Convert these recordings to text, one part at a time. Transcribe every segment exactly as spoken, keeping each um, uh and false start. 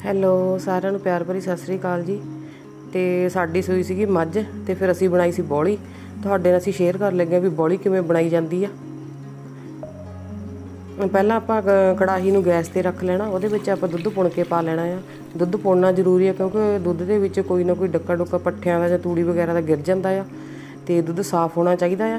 Hello ਸਾਰਿਆਂ ਨੂੰ ਪਿਆਰ ਭਰੀ ਸਤਿ ਸ੍ਰੀ ਅਕਾਲ ਜੀ। ਤੇ ਸਾਡੀ ਸੂਈ ਸੀਗੀ ਮੱਝ ਤੇ ਫਿਰ ਅਸੀਂ ਬਣਾਈ ਸੀ ਬੋਲੀ। ਤੁਹਾਡੇ ਨਾਲ ਅਸੀਂ ਸ਼ੇਅਰ ਕਰ ਲੱਗੇ ਵੀ ਬੋਲੀ ਕਿਵੇਂ ਬਣਾਈ ਜਾਂਦੀ ਆ। ਪਹਿਲਾਂ ਆਪਾਂ ਕੜਾਹੀ ਨੂੰ ਗੈਸ ਤੇ ਰੱਖ ਲੈਣਾ, ਉਹਦੇ ਵਿੱਚ ਆਪਾਂ ਦੁੱਧ ਪੁਣ ਕੇ ਪਾ ਲੈਣਾ ਆ। ਦੁੱਧ ਪੁਣਨਾ ਜ਼ਰੂਰੀ ਆ ਕਿਉਂਕਿ ਦੁੱਧ ਦੇ ਵਿੱਚ ਕੋਈ ਨਾ ਕੋਈ ਡੱਕਾ ਡੁੱਕਾ ਪੱਠਿਆਂ ਦਾ ਜਾਂ ਤੂੜੀ ਵਗੈਰਾ ਦਾ ਗਿਰ ਜਾਂਦਾ ਆ ਤੇ ਦੁੱਧ ਸਾਫ਼ ਹੋਣਾ ਚਾਹੀਦਾ ਆ।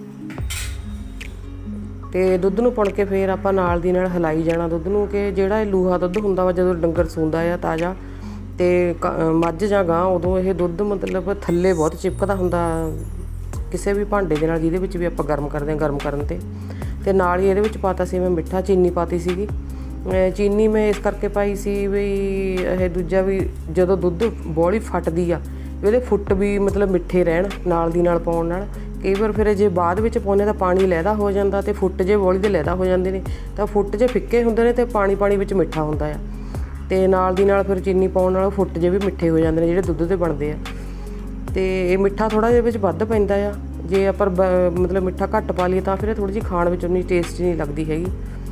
ਤੇ ਦੁੱਧ ਨੂੰ ਪੁਣ ਕੇ ਫਿਰ ਆਪਾਂ ਨਾਲ ਦੀ ਨਾਲ ਹਿਲਾਈ ਜਾਣਾ ਦੁੱਧ ਨੂੰ, ਕਿ ਜਿਹੜਾ ਇਹ ਲੂਹਾ ਦੁੱਧ ਹੁੰਦਾ ਵਾ ਜਦੋਂ ਡੰਗਰ ਸੂੰਦਾ ਆ ਤਾਜ਼ਾ ਤੇ ਮੱਝ ਜਾਂ ਗਾਂ, ਉਦੋਂ ਇਹ ਦੁੱਧ ਮਤਲਬ ਥੱਲੇ ਬਹੁਤ ਚਿਪਕਦਾ ਹੁੰਦਾ ਕਿਸੇ ਵੀ ਭਾਂਡੇ ਦੇ ਨਾਲ ਜਿਹਦੇ ਵਿੱਚ ਵੀ ਆਪਾਂ ਗਰਮ ਕਰਦੇ ਹਾਂ। ਗਰਮ ਕਰਨ ਤੇ ਤੇ ਨਾਲ ਹੀ ਇਹਦੇ ਵਿੱਚ ਪਾਤਾ ਸੀ ਮੈਂ ਮਿੱਠਾ, ਚੀਨੀ ਪਾਤੀ ਸੀਗੀ। ਚੀਨੀ ਮੈਂ ਇਸ ਕਰਕੇ ਪਾਈ ਸੀ ਵੀ ਇਹ ਦੂਜਾ ਵੀ ਜਦੋਂ ਦੁੱਧ ਬੋਲੀ ਫਟਦੀ ਆ ਇਹਦੇ ਫੁੱਟ ਵੀ ਮਤਲਬ ਮਿੱਠੇ ਰਹਿਣ ਨਾਲ ਦੀ ਨਾਲ ਪਾਉਣ ਨਾਲ। ਕਈ ਵਾਰ ਫਿਰ ਜੇ ਬਾਅਦ ਵਿੱਚ ਪਾਉਂਦੇ ਤਾਂ ਪਾਣੀ ਲਹਿਦਾ ਹੋ ਜਾਂਦਾ ਤੇ ਫੁੱਟ ਜੇ ਬੋਲੀ ਦੇ ਲਹਿਦਾ ਹੋ ਜਾਂਦੇ ਨੇ, ਤਾਂ ਫੁੱਟ ਜੇ ਫਿੱਕੇ ਹੁੰਦੇ ਨੇ ਤੇ ਪਾਣੀ ਪਾਣੀ ਵਿੱਚ ਮਿੱਠਾ ਹੁੰਦਾ ਆ। ਤੇ ਨਾਲ ਦੀ ਨਾਲ ਫਿਰ ਚੀਨੀ ਪਾਉਣ ਨਾਲ ਫੁੱਟ ਜੇ ਵੀ ਮਿੱਠੇ ਹੋ ਜਾਂਦੇ ਨੇ ਜਿਹੜੇ ਦੁੱਧ ਦੇ ਬਣਦੇ ਆ। ਤੇ ਇਹ ਮਿੱਠਾ ਥੋੜ੍ਹਾ ਜਿਹਾ ਵਿੱਚ ਵੱਧ ਪੈਂਦਾ ਆ, ਜੇ ਆਪਾਂ ਮਤਲਬ ਮਿੱਠਾ ਘੱਟ ਪਾ ਲਈਏ ਤਾਂ ਫਿਰ ਇਹ ਥੋੜ੍ਹੀ ਜਿਹੀ ਖਾਣ ਵਿੱਚ ਉਨੀ ਟੇਸਟੀ ਨਹੀਂ ਲੱਗਦੀ ਹੈਗੀ।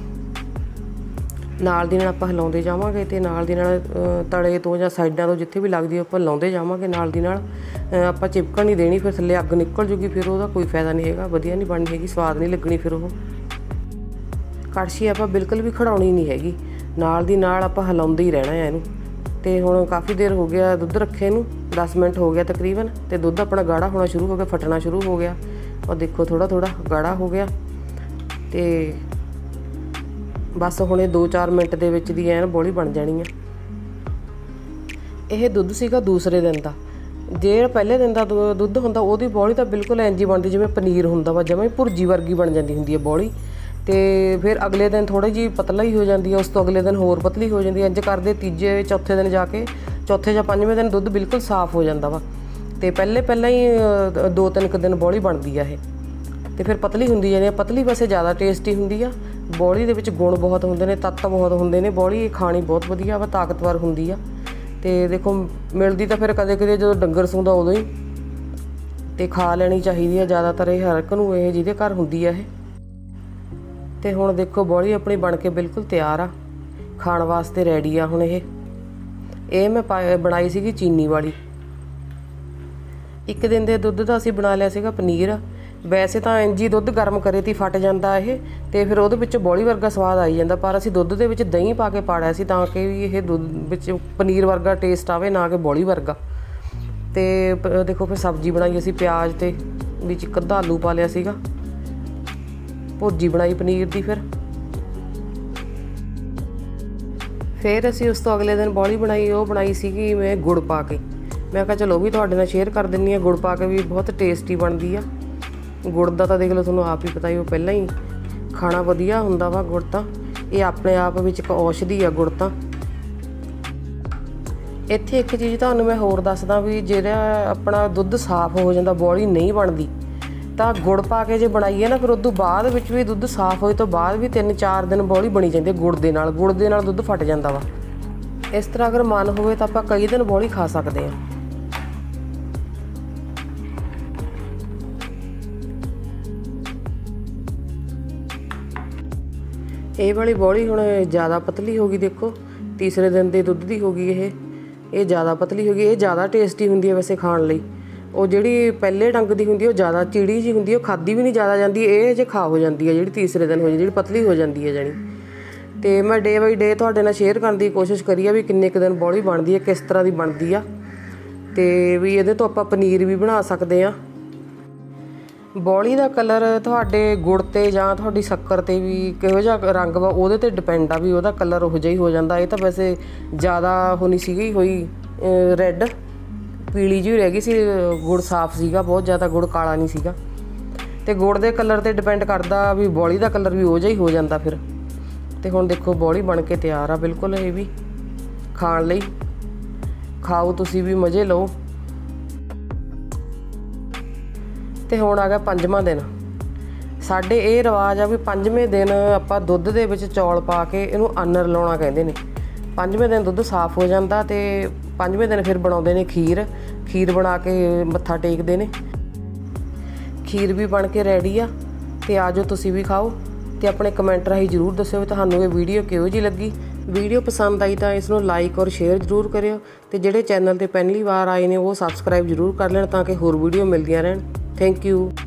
ਨਾਲ ਦੀ ਨਾਲ ਆਪਾਂ ਹਿਲਾਉਂਦੇ ਜਾਵਾਂਗੇ ਤੇ ਨਾਲ ਦੀ ਨਾਲ ਤਲੇ ਤੋਂ ਜਾਂ ਸਾਈਡਾਂ ਤੋਂ ਜਿੱਥੇ ਵੀ ਲੱਗਦੀ ਆਪਾਂ ਲਾਉਂਦੇ ਜਾਵਾਂਗੇ। ਨਾਲ ਦੀ ਨਾਲ ਆਪਾਂ ਚਿਪਕਣ ਨਹੀਂ ਦੇਣੀ, ਫਿਰ ਥੱਲੇ ਅੱਗ ਨਿਕਲ ਜੂਗੀ, ਫਿਰ ਉਹਦਾ ਕੋਈ ਫਾਇਦਾ ਨਹੀਂ ਹੈਗਾ, ਵਧੀਆ ਨਹੀਂ ਬਣਨੀ ਹੈਗੀ, ਸਵਾਦ ਨਹੀਂ ਲੱਗਣੀ। ਫਿਰ ਉਹ ਕੜਛੀ ਆਪਾਂ ਬਿਲਕੁਲ ਵੀ ਖੜਾਉਣੀ ਨਹੀਂ ਹੈਗੀ, ਨਾਲ ਦੀ ਨਾਲ ਆਪਾਂ ਹਿਲਾਉਂਦੇ ਹੀ ਰਹਿਣਾ ਹੈ ਇਹਨੂੰ। ਤੇ ਹੁਣ ਕਾਫੀ ਦੇਰ ਹੋ ਗਿਆ ਦੁੱਧ ਰੱਖੇ ਨੂੰ, ਦਸ ਮਿੰਟ ਹੋ ਗਿਆ ਤਕਰੀਬਨ, ਤੇ ਦੁੱਧ ਆਪਣਾ ਗਾੜਾ ਹੋਣਾ ਸ਼ੁਰੂ ਹੋ ਗਿਆ, ਫਟਣਾ ਸ਼ੁਰੂ ਹੋ ਗਿਆ। ਔਰ ਦੇਖੋ ਥੋੜ੍ਹਾ ਥੋੜ੍ਹਾ ਗਾੜਾ ਹੋ ਗਿਆ। ਤੇ ਬਸ ਹੁਣ ਇਹ ਦੋ ਚਾਰ ਮਿੰਟ ਦੇ ਵਿੱਚ ਦੀ ਐਨ ਬੋਲੀ ਬਣ ਜਾਣੀ ਆ। ਇਹ ਦੁੱਧ ਸੀਗਾ ਦੂਸਰੇ ਦਿਨ ਦਾ। ਜੇ ਪਹਿਲੇ ਦਿਨ ਦਾ ਦੁੱਧ ਹੁੰਦਾ ਉਹਦੀ ਬੋਲੀ ਤਾਂ ਬਿਲਕੁਲ ਇੰਝ ਹੀ ਬਣਦੀ ਜਿਵੇਂ ਪਨੀਰ ਹੁੰਦਾ ਵਾ, ਜਮਾਂ ਹੀ ਭੁਰਜੀ ਵਰਗੀ ਬਣ ਜਾਂਦੀ ਹੁੰਦੀ ਹੈ ਬੋਲੀ। ਤੇ ਫਿਰ ਅਗਲੇ ਦਿਨ ਥੋੜ੍ਹੀ ਜਿਹੀ ਪਤਲਾ ਹੀ ਹੋ ਜਾਂਦੀ ਹੈ, ਉਸ ਤੋਂ ਅਗਲੇ ਦਿਨ ਹੋਰ ਪਤਲੀ ਹੋ ਜਾਂਦੀ ਹੈ। ਇੰਝ ਕਰਦੇ ਤੀਜੇ ਚੌਥੇ ਦਿਨ ਜਾ ਕੇ, ਚੌਥੇ ਜਾਂ ਪੰਜਵੇਂ ਦਿਨ ਦੁੱਧ ਬਿਲਕੁਲ ਸਾਫ਼ ਹੋ ਜਾਂਦਾ ਵਾ। ਤੇ ਪਹਿਲੇ ਪਹਿਲਾਂ ਹੀ ਦੋ ਤਿੰਨ ਕੁ ਦਿਨ ਬੋਲੀ ਬਣਦੀ ਆ ਇਹ, ਤੇ ਫਿਰ ਪਤਲੀ ਹੁੰਦੀ ਜਾਂਦੀ ਆ। ਪਤਲੀ ਵੈਸੇ ਜ਼ਿਆਦਾ ਟੇਸਟੀ ਹੁੰਦੀ ਆ। ਬੋਲੀ ਦੇ ਵਿੱਚ ਗੁਣ ਬਹੁਤ ਹੁੰਦੇ ਨੇ, ਤੱਤ ਬਹੁਤ ਹੁੰਦੇ ਨੇ। ਬੋਲੀ ਖਾਣੀ ਬਹੁਤ ਵਧੀਆ ਵਾ, ਤਾਕਤਵਰ ਹੁੰਦੀ ਆ। ਤੇ ਦੇਖੋ ਮਿਲਦੀ ਤਾਂ ਫਿਰ ਕਦੇ ਕਦੇ ਜਦੋਂ ਡੰਗਰ ਸੂੰਦਾ ਉਦੋਂ ਹੀ, ਤੇ ਖਾ ਲੈਣੀ ਚਾਹੀਦੀ ਆ ਜ਼ਿਆਦਾਤਰ ਇਹ ਹਰ ਇੱਕ ਨੂੰ, ਇਹ ਜਿਹਦੇ ਘਰ ਹੁੰਦੀ ਆ ਇਹ। ਤੇ ਹੁਣ ਦੇਖੋ ਬੋਲੀ ਆਪਣੀ ਬਣ ਕੇ ਬਿਲਕੁਲ ਤਿਆਰ ਆ, ਖਾਣ ਵਾਸਤੇ ਰੈਡੀ ਆ ਹੁਣ ਇਹ। ਇਹ ਮੈਂ ਪਾ ਬਣਾਈ ਸੀਗੀ ਚੀਨੀ ਵਾਲੀ। ਇੱਕ ਦਿਨ ਦੇ ਦੁੱਧ ਦਾ ਅਸੀਂ ਬਣਾ ਲਿਆ ਸੀਗਾ ਪਨੀਰ। ਵੈਸੇ ਤਾਂ ਇੰਝ ਹੀ ਦੁੱਧ ਗਰਮ ਕਰੇ ਤੀ ਫਟ ਜਾਂਦਾ ਇਹ, ਤੇ ਫਿਰ ਉਹਦੇ ਵਿੱਚ ਬੋਲੀ ਵਰਗਾ ਸਵਾਦ ਆਈ ਜਾਂਦਾ, ਪਰ ਅਸੀਂ ਦੁੱਧ ਦੇ ਵਿੱਚ ਦਹੀਂ ਪਾ ਕੇ ਪਾੜਿਆ ਸੀ ਤਾਂ ਕਿ ਵੀ ਇਹ ਦੁੱਧ ਵਿੱਚ ਪਨੀਰ ਵਰਗਾ ਟੇਸਟ ਆਵੇ, ਨਾ ਕਿ ਬੋਲੀ ਵਰਗਾ। ਤੇ ਦੇਖੋ ਫਿਰ ਸਬਜ਼ੀ ਬਣਾਈ ਅਸੀਂ ਪਿਆਜ਼ ਤੇ ਵਿੱਚ ਇੱਕ ਅੱਧਾ ਆਲੂ ਪਾ ਲਿਆ ਸੀਗਾ, ਭੁਰਜੀ ਬਣਾਈ ਪਨੀਰ ਦੀ। ਫਿਰ ਫਿਰ ਅਸੀਂ ਉਸ ਤੋਂ ਅਗਲੇ ਦਿਨ ਬੋਲੀ ਬਣਾਈ, ਉਹ ਬਣਾਈ ਸੀਗੀ ਮੈਂ ਗੁੜ ਪਾ ਕੇ। ਮੈਂ ਕਿਹਾ ਚਲੋ ਉਹ ਵੀ ਤੁਹਾਡੇ ਨਾਲ ਸ਼ੇਅਰ ਕਰ ਦਿੰਦੀ ਹਾਂ। ਗੁੜ ਪਾ ਕੇ ਵੀ ਬਹੁਤ ਟੇਸਟੀ ਬਣਦੀ ਆ। ਗੁੜ ਦਾ ਤਾਂ ਦੇਖ ਲਓ ਤੁਹਾਨੂੰ ਆਪ ਹੀ ਪਤਾ ਹੀ, ਉਹ ਪਹਿਲਾਂ ਹੀ ਖਾਣਾ ਵਧੀਆ ਹੁੰਦਾ ਵਾ। ਗੁੜ ਤਾਂ ਇਹ ਆਪਣੇ ਆਪ ਵਿੱਚ ਇੱਕ ਔਸ਼ਧੀ ਆ ਗੁੜ ਤਾਂ। ਇੱਥੇ ਇੱਕ ਚੀਜ਼ ਤੁਹਾਨੂੰ ਮੈਂ ਹੋਰ ਦੱਸਦਾ ਵੀ ਜਿਹੜਾ ਆਪਣਾ ਦੁੱਧ ਸਾਫ਼ ਹੋ ਜਾਂਦਾ, ਬੋਲੀ ਨਹੀਂ ਬਣਦੀ, ਤਾਂ ਗੁੜ ਪਾ ਕੇ ਜੇ ਬਣਾਈਏ ਨਾ, ਫਿਰ ਉਦੋਂ ਬਾਅਦ ਵਿੱਚ ਵੀ ਦੁੱਧ ਸਾਫ਼ ਹੋਏ ਤੋਂ ਬਾਅਦ ਵੀ ਤਿੰਨ ਚਾਰ ਦਿਨ ਬੋਲੀ ਬਣੀ ਜਾਂਦੀ ਗੁੜ ਦੇ ਨਾਲ। ਗੁੜ ਦੇ ਨਾਲ ਦੁੱਧ ਫਟ ਜਾਂਦਾ ਵਾ। ਇਸ ਤਰ੍ਹਾਂ ਅਗਰ ਮਨ ਹੋਵੇ ਤਾਂ ਆਪਾਂ ਕਈ ਦਿਨ ਬੋਲੀ ਖਾ ਸਕਦੇ ਹਾਂ। ਇਹ ਵਾਲੀ ਬੋਲੀ ਹੁਣ ਜ਼ਿਆਦਾ ਪਤਲੀ ਹੋ ਗਈ, ਦੇਖੋ ਤੀਸਰੇ ਦਿਨ ਦੇ ਦੁੱਧ ਦੀ ਹੋ ਗਈ ਇਹ। ਇਹ ਜ਼ਿਆਦਾ ਪਤਲੀ ਹੋ ਗਈ। ਇਹ ਜ਼ਿਆਦਾ ਟੇਸਟੀ ਹੁੰਦੀ ਹੈ ਵੈਸੇ ਖਾਣ ਲਈ। ਉਹ ਜਿਹੜੀ ਪਹਿਲੇ ਡੰਗ ਦੀ ਹੁੰਦੀ ਉਹ ਜ਼ਿਆਦਾ ਚੀੜੀ ਜਿਹੀ ਹੁੰਦੀ, ਉਹ ਖਾਧੀ ਵੀ ਨਹੀਂ ਜ਼ਿਆਦਾ ਜਾਂਦੀ। ਇਹ ਜੇ ਖਾ ਹੋ ਜਾਂਦੀ ਹੈ ਜਿਹੜੀ ਤੀਸਰੇ ਦਿਨ ਹੋ ਜਾਂਦੀ, ਜਿਹੜੀ ਪਤਲੀ ਹੋ ਜਾਂਦੀ ਹੈ ਜਾਣੀ। ਤੇ ਮੈਂ ਡੇ ਬਾਈ ਡੇ ਤੁਹਾਡੇ ਨਾਲ ਸ਼ੇਅਰ ਕਰਨ ਦੀ ਕੋਸ਼ਿਸ਼ ਕਰੀ ਆ ਵੀ ਕਿੰਨੇ ਕੁ ਦਿਨ ਬੋਲੀ ਬਣਦੀ ਹੈ, ਕਿਸ ਤਰ੍ਹਾਂ ਦੀ ਬਣਦੀ ਆ, ਤੇ ਵੀ ਇਹਦੇ ਤੋਂ ਆਪਾਂ ਪਨੀਰ ਵੀ ਬਣਾ ਸਕਦੇ ਹਾਂ। ਬੋਲੀ ਦਾ ਕਲਰ ਤੁਹਾਡੇ ਗੁੜ 'ਤੇ ਜਾਂ ਤੁਹਾਡੀ ਸ਼ੱਕਰ 'ਤੇ ਵੀ ਕਿਹੋ ਜਿਹਾ ਰੰਗ ਵਾ ਉਹਦੇ 'ਤੇ ਡਿਪੈਂਡ ਆ ਵੀ ਉਹਦਾ ਕਲਰ ਉਹੋ ਜਿਹਾ ਹੀ ਹੋ ਜਾਂਦਾ। ਇਹ ਤਾਂ ਵੈਸੇ ਜ਼ਿਆਦਾ ਹੋਣੀ ਸੀਗੀ ਹੋਈ ਰੈੱਡ, ਪੀਲੀ ਜਿਹੀ ਰਹਿ ਗਈ ਸੀ। ਗੁੜ ਸਾਫ਼ ਸੀਗਾ ਬਹੁਤ ਜ਼ਿਆਦਾ, ਗੁੜ ਕਾਲਾ ਨਹੀਂ ਸੀਗਾ। ਤੇ ਗੁੜ ਦੇ ਕਲਰ 'ਤੇ ਡਿਪੈਂਡ ਕਰਦਾ ਵੀ ਬੋਲੀ ਦਾ ਕਲਰ ਵੀ ਉਹ ਜਿਹਾ ਹੀ ਹੋ ਜਾਂਦਾ ਫਿਰ। ਤੇ ਹੁਣ ਦੇਖੋ ਬੋਲੀ ਬਣ ਕੇ ਤਿਆਰ ਆ ਬਿਲਕੁਲ। ਇਹ ਵੀ ਖਾਣ ਲਈ, ਖਾਓ ਤੁਸੀਂ ਵੀ, ਮਜ਼ੇ ਲਓ। ਤੇ ਹੁਣ ਆ ਗਿਆ ਪੰਜਵਾਂ ਦਿਨ। ਸਾਡੇ ਇਹ ਰਿਵਾਜ਼ ਆ ਵੀ ਪੰਜਵੇਂ ਦਿਨ ਆਪਾਂ ਦੁੱਧ ਦੇ ਵਿੱਚ ਚੌਲ ਪਾ ਕੇ ਇਹਨੂੰ ਅੰਨ ਰਲਾਉਣਾ ਕਹਿੰਦੇ ਨੇ। ਪੰਜਵੇਂ ਦਿਨ ਦੁੱਧ ਸਾਫ਼ ਹੋ ਜਾਂਦਾ ਤੇ ਪੰਜਵੇਂ ਦਿਨ ਫਿਰ ਬਣਾਉਂਦੇ ਨੇ ਖੀਰ। ਖੀਰ ਬਣਾ ਕੇ ਮੱਥਾ ਟੇਕਦੇ ਨੇ। ਖੀਰ ਵੀ ਬਣ ਕੇ ਰੈਡੀ ਆ, ਤੇ ਆ ਜਾਓ ਤੁਸੀਂ ਵੀ ਖਾਓ। ਤੇ ਆਪਣੇ ਕਮੈਂਟ ਰਾਹੀਂ ਜ਼ਰੂਰ ਦੱਸਿਓ ਵੀ ਤੁਹਾਨੂੰ ਇਹ ਵੀਡੀਓ ਕਿਹੋ ਜਿਹੀ ਲੱਗੀ। वीडियो पसंद आई तो इसनों लाइक और शेयर जरूर करियो ते जिहड़े चैनल ते पहली बार आए ने वो सबसक्राइब जरूर कर लेण ताकि होर वीडियो मिलदियां रहन। Thank you.